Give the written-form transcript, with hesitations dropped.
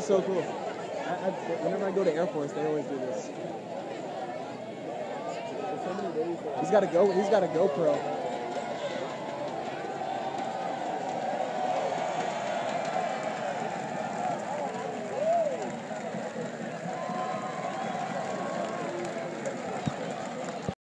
so cool. Whenever I go to Air Force, they always do this. He's got a GoPro.